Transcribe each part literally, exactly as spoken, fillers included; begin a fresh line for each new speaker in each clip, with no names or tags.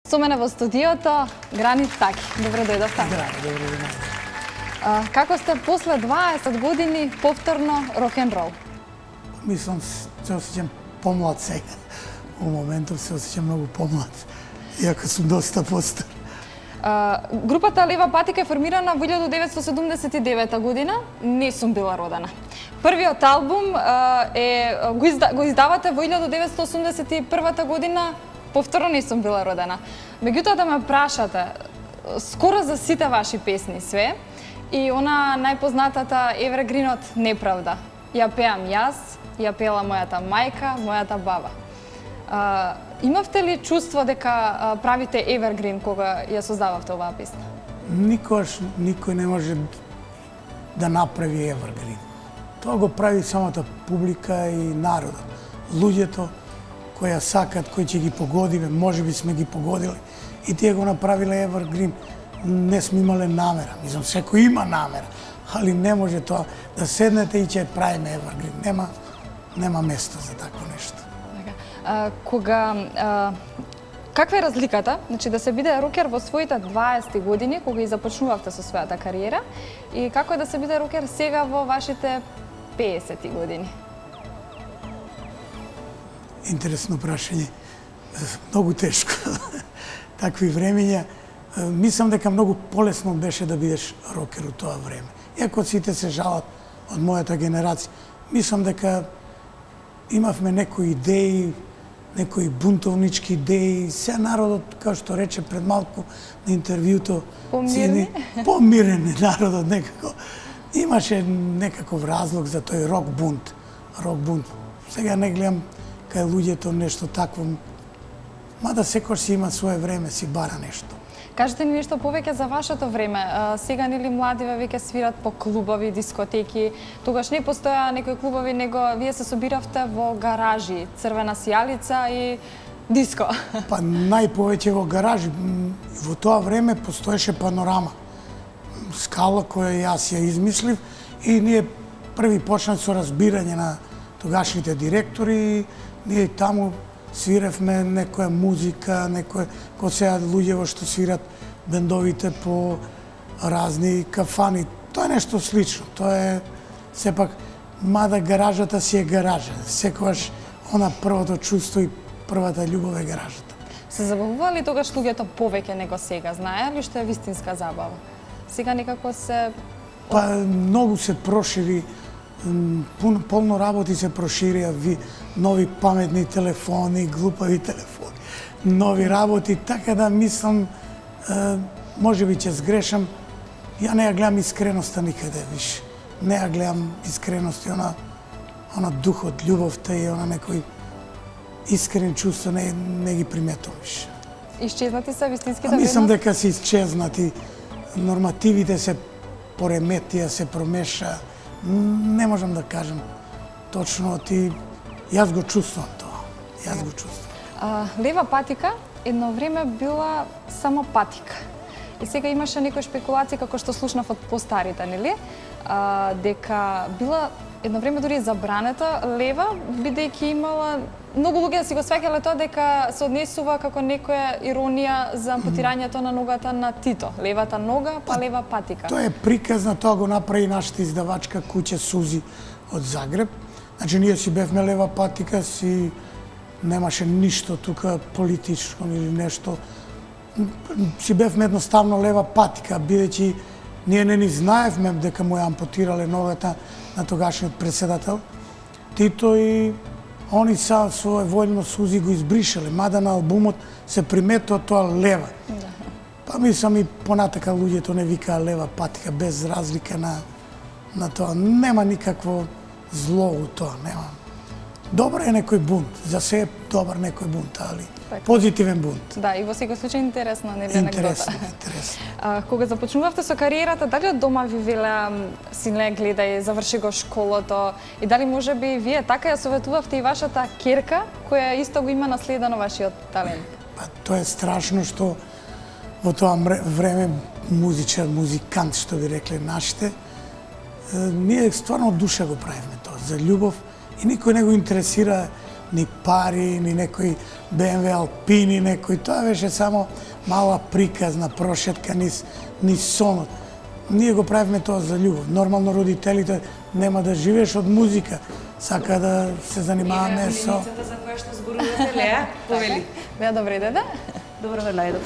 Со мене во студиото Гранит Таки. Добро дојдовте.
Здраво, добро дојдовте.
Како сте после дваесет години повторно рок-н-рол?
Мислам, се осеќам помлад сега. У моментов се осеќам многу помлад, иако сум доста постар.
Групата Лева патика е формирана во илјада деветстотини седумдесет и девета година. Не сум била родена. Првиот албум е го, изда, го издавате во илјада деветстотини осумдесет и прва година. Повторно не сум била родена. Меѓутоа да ме прашате, скоро за сите ваши песни све, и она најпознатата Evergreenот Неправда. Ја пеам јас, ја пела мојата мајка, мојата баба. А, имавте ли чувство дека а, правите Evergreen кога ја создававте оваа песна?
Никогаш никој не може да направи Evergreen. Тоа го прави самата публика и народот. Луѓето кои ја сакат, кои ќе ги погодиме, може би сме ги погодили и тие го направиле Evergreen. Не сме имале намера, мислам, секој има намера, али не може тоа да седнете и ќе правиме Evergreen. Нема, нема место за такво нешто.
А, кога, а, каква е разликата, значи да се биде рокер во своите дваесет години, кога и започнувавте со својата кариера, и како е да се биде рокер сега во вашите песет години?
Интересно прашање. Многу тешко. Такви времења. Мислам дека многу полесно беше да бидеш рокер у тоа време. Иако сите се жалат од мојата генерација, мислам дека имавме некои идеи, некои бунтовнички идеи. Се народот, како што рече пред малку на интервјуто,
помирени,
помирен народот некако. Имаше некаков разлог за тој рок бунт. Рок бунт. Сега не гледам кај луѓето нешто такво. Мада секој си има свое време, си бара нешто.
Кажете ни нешто повеќе за вашето време. Сега нели младиве веќе свират по клубови, дискотеки. Тогаш не постоја некои клубови, него вие се собиравте во гаражи, црвена сијалица и диско.
Па најповеќе во гаражи. Во тоа време постоеше Панорама. Скала која јас ја измислив и ние први почнав со разбирање на тогашните директори. Ние таму свиревме некоја музика, некој, кој сега луѓе што свират бендовите по разни кафани. Тоа е нешто слично. Тоа е сепак, мада гаражата си е гаража. Секогаш она првото чувство и првата љубов е гаражата.
Се забавували тогаш луѓето повеќе него сега? Знае ли што е вистинска забава? Сега некако се...
Па многу се прошири, полно работи се проширија, нови паметни телефони, глупави телефони, нови работи, така да мислам, може би ќе сгрешам, ја не ја гледам искреноста никаде више. Не ја гледам искреност и она, она духот, љубовта и она некој искрен чувство не, не ги приметувам више.
Исчезнати се вистинските
вредности? Мислам дека се исчезнати. Нормативите се пореметија, се промеша. Не можам да кажам точно, ти јас го чувствувам тоа. Јас го чувствувам.
А, Лева патика едно време била само патика. И сега имаше некои шпекулации, како што слушнав од постарите, нели? А, дека била едно време дури забранета лева, бидејќи имала многу луѓе си го свеќале тоа дека се однесува како некоја иронија за ампутирањето на ногата на Тито. Левата нога, па лева патика.
Тоа е приказна, тоа го направи нашата издавачка куќа Сузи од Загреб. Значи, ние си бевме лева патика, си немаше ништо тука политичко или нешто. Си бевме едноставно лева патика, бидејќи ние не ни знаевме дека му ја ампутирале ногата на тогашниот председател Тито и они са своеволно Сузи го избришале, мада на албумот се приметува тоа лева. Да. Па мислам и понатака луѓето не викаа лева патика без разлика на на тоа. Нема никакво зло у тоа, нема. Добар е некој бунт, за се е добар некој бунт, али так, позитивен бунт.
Да, и во секој случај интересно, нели,
анекдота. Интересно, интересно.
А, кога започнувавте со кариерата, дали од дома ви велеа сине гледај, заврши го школото, и дали може би вие така ја советувавте и вашата ќерка, која исто го има наследено вашиот талент?
Па тоа е страшно што во тоа време музичар, музикант, што би рекле нашите, ние стварно од душа го правевме тоа, за љубов, и никој не го интересира ни пари, ни некој Б М В Алпини, некој, тоа беше само мала приказна прошетка низ, низ сонот. Ние го правиме тоа за љубов. Нормално родителите нема да живееш од музика, сака да се занимаваме со...
Игра за која што зборувате, Леа, повели.
Леа, добре дете.
Добро ве најдов.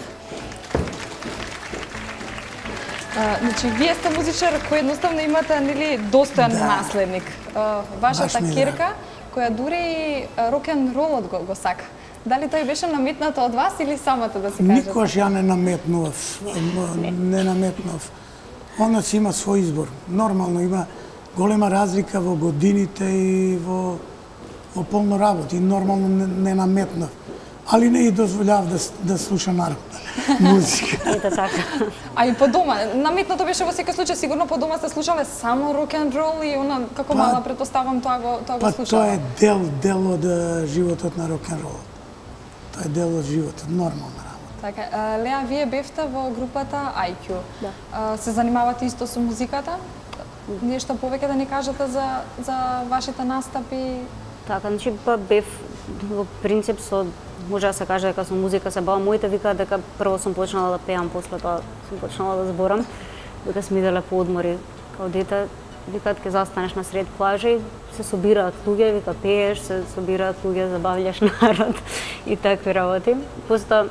Значи, вие сте музичар кој едноставно имате, нели, достојан
Да.
наследник. А, Вашата
Баш ми, да.
ќерка, која дури и рок-н-ролот го, го сака. Дали тој беше наметнато од вас или самата да си кажете?
Никош ја не наметнував, не наметнував. Она си има свој избор. Нормално има голема разлика во годините и во, во полно работа. И нормално не, не наметнав. Али не и дозволявав да, да слуша народна музика.
Ете така.
А и по дома, наметнато беше во секој случај, сигурно по дома сте слушале само рок-н-рол и она, како
Па-
мала, претпоставам, тоа го, тоа го
Па
слушала.
тоа е дел, дел од е, животот на рок-н-ролот. Тоа е дел од животот, нормална работа.
Така, а, Леа, вие бевте во групата I Q.
Да.
А, се занимавате исто со музиката? Нешто повеќе да ни кажете за, за вашите настапи?
Така, значи па бев во принцип со може да се каже дека со музика се бавам. Моите викаат дека прво сум почнала да пеам, после тоа сум почнала да зборам. Дека сме иделе по одмори као дете, викаат ке застанеш на сред плажа и се собираат луѓе, вика пееш, се собираат луѓе, забављаш народ и такви работи. После тоа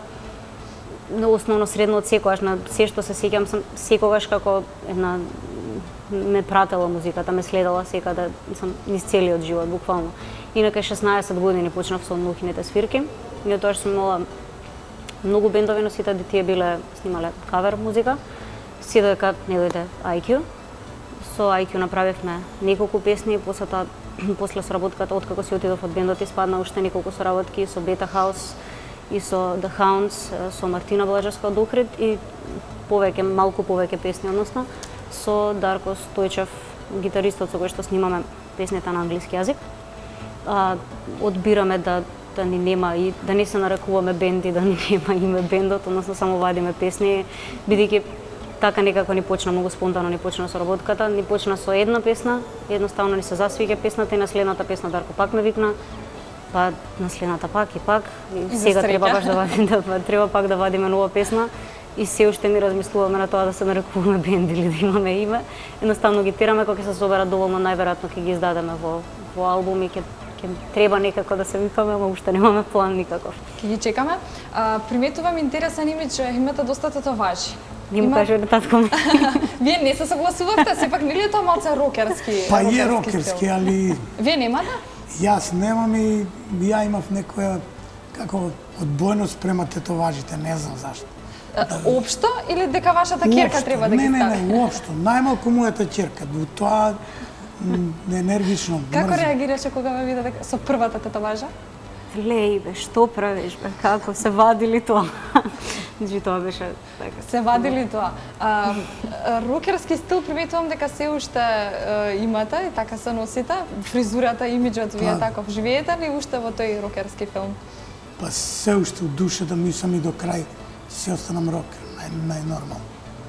на основно средно од секогаш на се што се сеќам сам секогаш како една ме пратела музиката, ме следела секаде, сам низ целиот живот буквално. Инака шеснаесет години почнав со нухините свирки. И тоа што сум имала многу бендови, но сите тие биле снимале кавер музика. Си додека не дојде I Q. Со I Q направивме неколку песни, после тоа после соработката откако си отидов од бендот испадна уште неколку соработки со Beta House и со The Hounds, со Мартина Блажевска од Охрид и повеќе, малку повеќе песни, односно со Дарко Стојчев, гитаристот со кој што снимаме песните на англиски јазик. А, одбираме да да ни нема и да не се нарекуваме бенд и да ни нема име бендот, односно само вадиме песни, бидејќи така некако ни почна многу спонтано ни почна соработката, ни почна со една песна, едноставно ни се засвиѓа песната и на следната песна Дарко пак ме викна, па на следната пак и пак и,
И за
сега
среќа.
треба баш да вадиме да, треба пак да вадиме нова песна и се уште ни размислуваме на тоа да се нарекуваме бенд или да имаме име. Едноставно ги тераме кога ќе се соберат доволно, најверојатно ќе ги издадеме во во албум и ќе ќе треба некако да се викаме, ама уште немаме план никаков.
Ќе ги чекаме. А, приметувам интересен имидж, имате доста татуажи.
Ги му кажува на татко ми.
Вие не се согласувавте, сепак нели е тоа малце рокерски?
Па е
стил?
рокерски, али
Вие немате?
јас немам и ја имав некоја како одбојност према тетоважите, не знам зашто.
А, Општо или дека вашата ќерка
Уопшто,
треба да ги
не,
стави?
Не, не, уопшто. Најмалку мојата ќерка, во тоа м, енергично.
Како
мрзам.
реагираше кога ве виде дека со првата татуажа?
Леј бе, што правиш бе, како се вадили тоа? Значи тоа беше така.
Се вадили тоа. А, рокерски стил приметувам дека се уште а, имате и така се носите. Фризурата, имиджот, вие
Па.
таков живеете ли уште во тој рокерски филм?
Па се уште од душата мислам и до крај се останам рокер, нај, најнормално.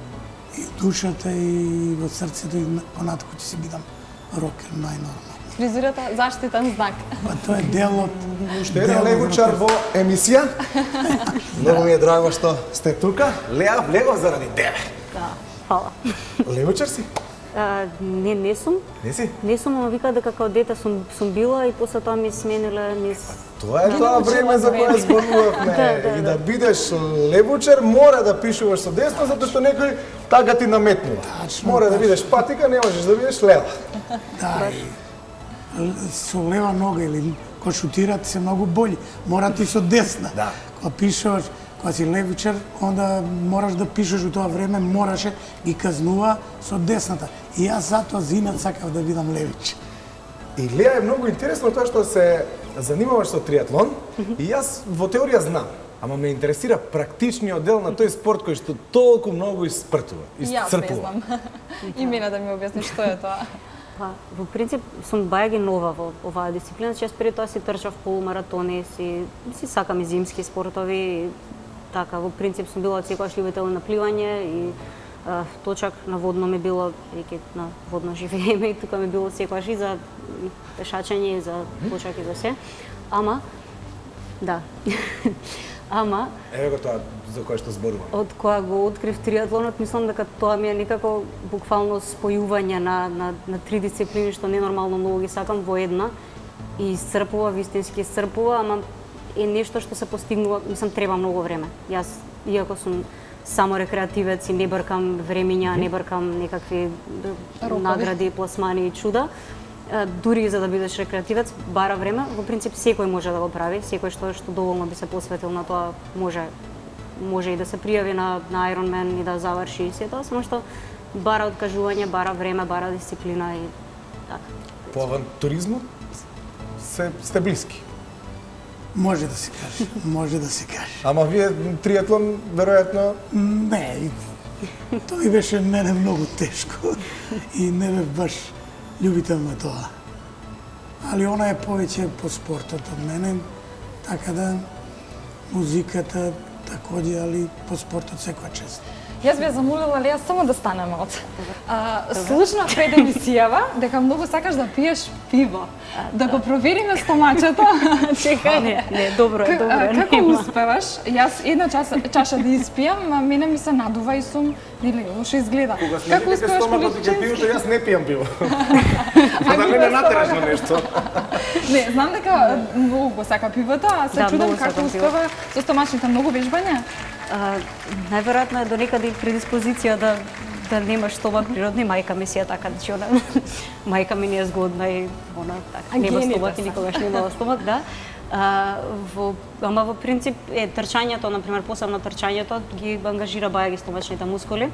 И душата и во срцето и понатако ќе си бидам рокер, најнормално.
Фризурата заштитен знак.
Па тоа е дел од
Уште еден левучар во емисија. Многу ми е драго што сте тука. Леа, влегов заради тебе.
Да, фала.
Левучар си?
А, не, не сум.
Не си?
Не сум, ама вика дека као дете сум, сум била и после тоа ми смениле низ...
Тоа е
Ги
тоа
научила
време за кое
време.
зборувавме.
Да, да,
И
да.
да бидеш левучар, мора да пишуваш со десно, затоа што некој така ти наметнува.
Тачно,
Мора да
тачно.
бидеш патика, не можеш да бидеш лева.
Да, и л- со лева нога или кога шутират се многу бољи. Мора ти со десна.
Да.
Кога пишуваш, кога си левичар, онда мораш да пишеш у тоа време, мораше ги казнува со десната. И јас затоа зинат сакав да бидам левич.
И Леа е многу интересно тоа што се занимаваш со триатлон и јас во теорија знам, ама ме интересира практичниот дел на тој спорт кој што толку многу испртува,
И Јас не
исцрпува.
знам. И мене да ми објасни што е тоа.
Па, во принцип сум бајаги нова во оваа дисциплина, че јас пред тоа си трчав полумаратони, си си сакам и зимски спортови, и така во принцип сум била од секогаш љубител на пливање и а, точак на водно ми било, реки на водно живееме и тука ми било секогаш и за пешачење и за точак и за се. ама, да, ама,
Еве го тоа за кое што зборувам.
од кога го открив триатлонот, мислам дека тоа ми е некако буквално спојување на, на, на три дисциплини што ненормално многу ги сакам во една и исцрпува, вистински исцрпува, ама е нешто што се постигнува, мислам, треба многу време. Јас, иако сум само рекреативец и не бркам времиња, не бркам некакви награди, пласмани и чуда, дури и за да бидеш рекреативец, бара време. Во принцип, секој може да го прави, секој што што доволно би се посветил на тоа, може може и да се пријави на, на Ironman и да заврши и се тоа, само што бара откажување, бара време, бара дисциплина и така.
По авантуризмот се сте блиски.
Може да се каже, може да се каже.
Ама вие триатлон веројатно
Не, тој беше мене многу тешко и не бе баш љубител на тоа. Али она е повеќе по спортот од мене, така да музиката такоđe, али по спортот секоја чест.
Јас би ја замолила Леја само да станеме од. Слушна пред емисијава дека многу сакаш да пиеш пиво. Да го провериме стомачето. Чекај.
Не, не, добро е, добро е.
Како успеваш? Јас една чаша, чаша да испијам, а мене ми се надува и сум, нели, лошо изгледа.
кога сме дека стомакот ќе пиеш, јас не пијам пиво. За да не ме натераш на нешто.
Не, знам дека многу го сака пивото, а се
Да,
чудам
многу
како
сакам пиво.
успева со стомачните, многу вежбање.
А, најверојатно е до некаде и предиспозиција да да немаш стомак природни, мајка ми си е така, значи она мајка ми не е згодна и она така, нема
гените
стомак и
са.
никогаш немала стомак, да. А, во, ама во принцип е трчањето, на пример, посебно трчањето ги ангажира баја ги стомачните мускули.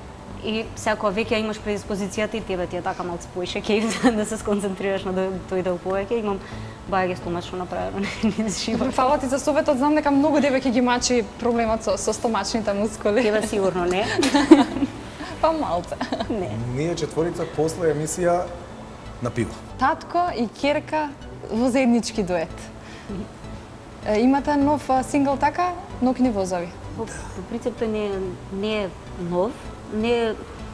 И сега кога веќе имаш предиспозицијата и тебе ти е така малку поише ќе да се сконцентрираш на да тој дел повеќе, имам баја ги стомачно направено низ живот.
Фала ти за советот, знам дека многу девојки ги мачи проблемот со, со стомачните мускули.
Тебе сигурно не.
Па малце.
Не.
Ние четворица после емисија на пиво.
Татко и ќерка во заеднички дует. Е, Имате нов а, сингл така, Нокни возови.
Во, во принцип тој не е, не е нов, не е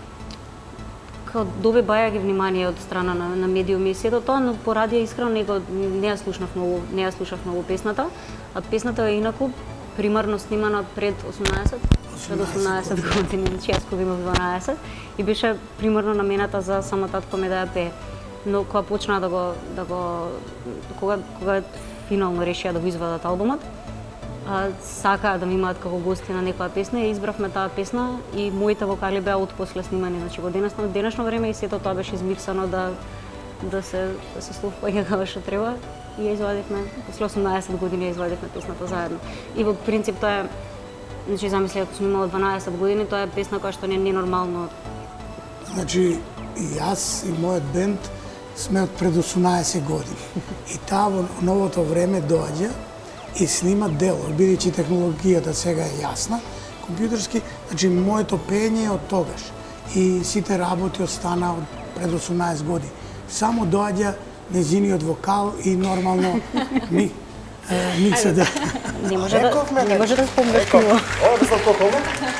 као доби баја ги внимание од страна на, на медиуми и сето тоа, но по радио искрено не, го, не ја слушнав многу, не ја слушав многу песната, а песната е инаку примарно снимана пред осумнаесет, пред осумнаесет години, значи јас кога имав дванаесет и беше примарно намената за само татко ме да ја пее. Но кога почна да го да го кога кога финално решија да го извадат албумот, а, сакаа да ме имаат како гости на некоја песна и избравме таа песна и моите вокали беа од после снимање, значи во денешно денешно време и сето тоа беше измиксано да да се да се слушање како што треба и ја извадивме после осумнаесет години ја извадивме песната заедно. И во принцип тоа е, значи замисли ако сум имала дванаесет години, тоа е песна која што не е ненормално.
Значи, и јас и мојот бенд сме од пред осумнаесет години. И таа во новото време доаѓа и снима дело, бидејќи технологијата сега е јасна, компјутерски, значи моето пење е од тогаш. И сите работи остана од пред осумнаесет години. Само доаѓа незиниот вокал и нормално ми микса да...
Не може да не може да спомнеш
Еко,
пиво.
ова безалкохолно?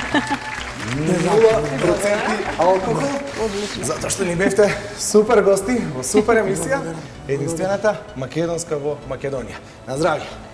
нула проценти алкохол. Затоа што ни бевте супер гости во супер емисија, единствената македонска во Македонија. На здравје!